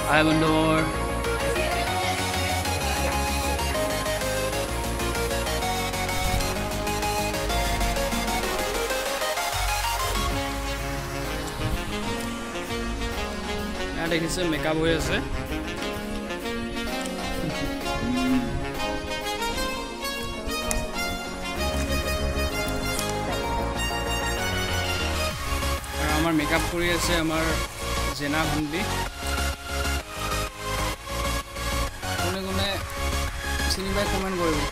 I wonder. I think it's a makeup way, sir. Our makeup kuri ase amar Zena hundi. Kone kone sini bai comment koribo.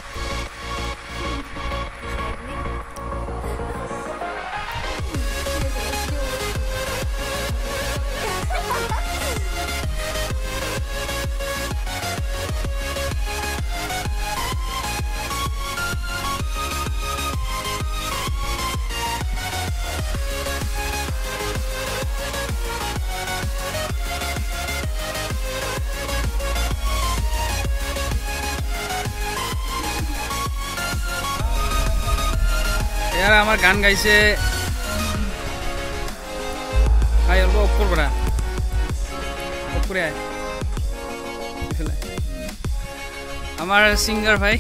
यार हमार गान गाइছে আই অল্প উপর পড়া উপরে আয় আমার সিঙ্গার ভাই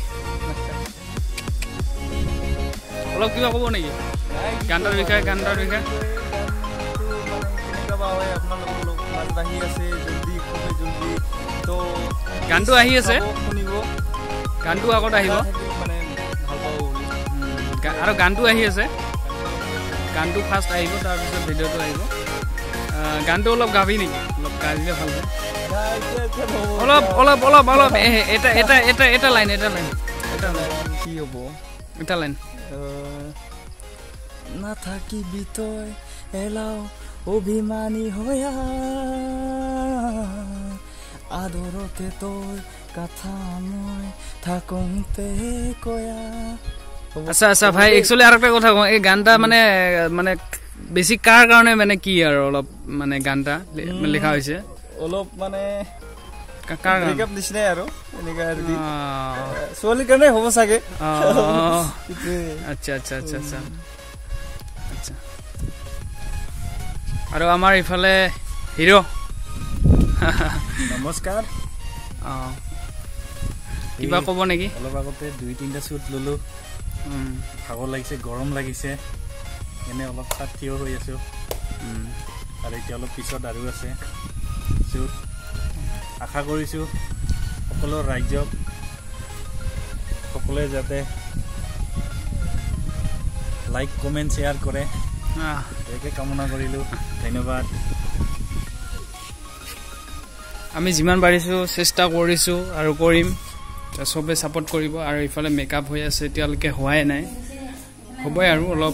অলপ কিবা কব নেকি গানটাৰ বিষয়ে কেনেকা বা হয় আপোনালোকৰ মাছ আহি আছে জলদি খুবে জলদি তো গানটো আহি আছে শুনিব গানটো আগত আহিব মানে আৰু গানটো আহি আছে গানটো ফাৰ্স্ট আহিব তাৰ পিছত ভিডিওটো আহিব গানটো অলপ গাবি নেকি অলপ গাইলে ভাল হয় অলপ এটা লাইন কি হ'ব এটা লাইন না থাকিবি তই এলাও অভিমানী হয়া আদৰতে তই কথা মই থাকোঁতে কয়া আচ্ছা আচ্ছা ভাই একচুয়ালি আর একটা কথা কও এই গানটা মানে বেশি কার কারণে মানে কি আর অলপ মানে গানটা লেখা হইছে অলপ মানে কার মেকআপ দিছনে আৰু এনেকা আৰু সোলি কাৰণে হ'ব সাগে আচ্ছা আচ্ছা আচ্ছা আচ্ছা আচ্ছা আৰু আমাৰ ইফালে হিৰো নমস্কাৰ কিবা কব নেকি অলপ আগতে 2-3টা শুট ললো ভাগৰ লাগিছে গৰম লাগিছে এনে অলপ সাথিও হৈ আছে আৰু এতিয়া অলপ পিছত আৰু আছে শুট আশা কৰিছো সকলো ৰাজ্যক সকলোৱে যাতে লাইক কমেন্ট শেয়াৰ কৰে একে কামনা কৰিলো ধন্যবাদ আমি যিমান পাৰিছো চেষ্টা কৰিছো আৰু কৰিম সবে সাপোর্ট কৰিব আৰু ইফালে মেকআপ হৈ আছে এতিয়ালৈকে হোৱাই নাই হ'বই আৰু অলপ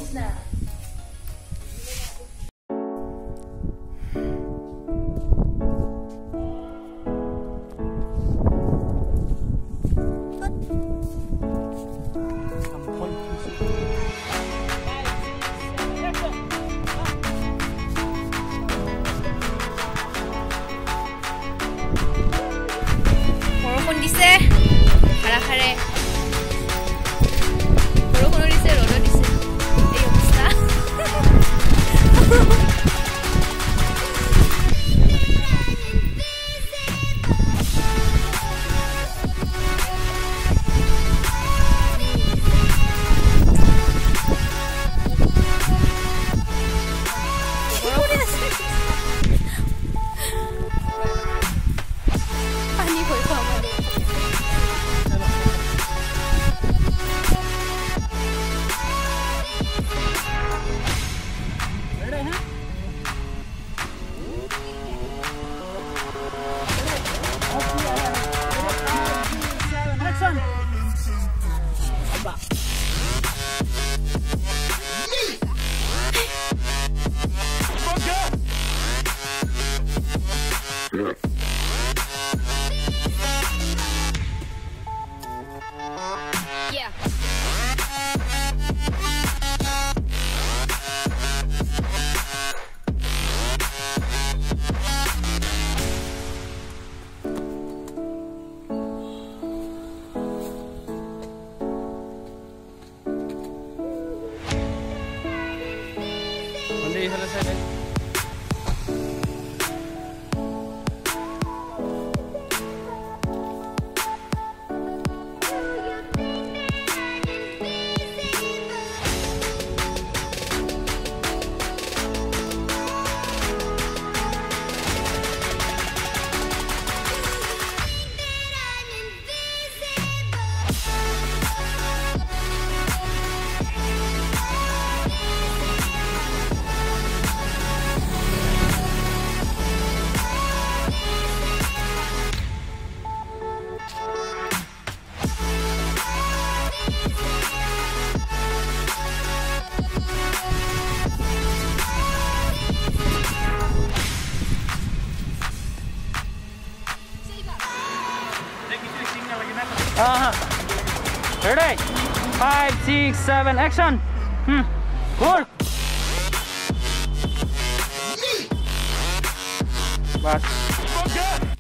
Ready? 5, 6, 7, action. Good. Bas.